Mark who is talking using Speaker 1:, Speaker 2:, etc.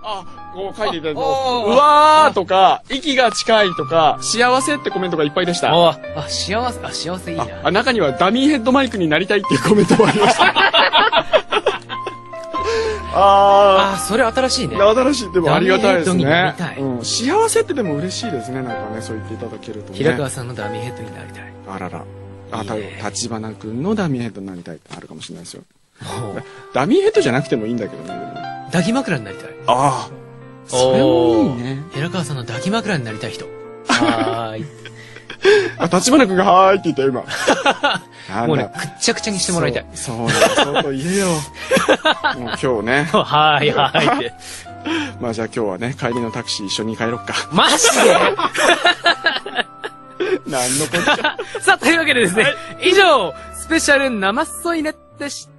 Speaker 1: こう書いていただいて、うわーとか、息が近いとか、幸せってコメントがいっぱいでした。
Speaker 2: 幸せいいな。
Speaker 1: 中にはダミーヘッドマイクになりたいっていうコメントもありました。
Speaker 2: それ新しいね。
Speaker 1: 新しい。でもありがたいですね。
Speaker 2: ダミーヘッドになりたい。
Speaker 1: 幸せってでも嬉しいですね。なんかね、そう言っていただけるとね。
Speaker 2: 平川さんのダミーヘッドになりたい。
Speaker 1: あらら。立花くんのダミーヘッドになりたいってあるかもしれないですよ。ダミーヘッドじゃなくてもいいんだけどね、でも。
Speaker 2: 抱き枕になりたい。
Speaker 1: それもいいね。
Speaker 2: 平川さんの抱き枕になりたい人。
Speaker 1: 立花くんがはーいって言ったよ、今。
Speaker 2: もうね、くっちゃくちゃにしてもらいたい。
Speaker 1: そうと言えよ。もう今日ね。
Speaker 2: はいって。
Speaker 1: まあじゃあ今日はね、帰りのタクシー一緒に帰ろっか。
Speaker 2: マジで
Speaker 1: なんのこっちゃ。
Speaker 2: さあ、というわけでですね、以上、スペシャル生添いネでした。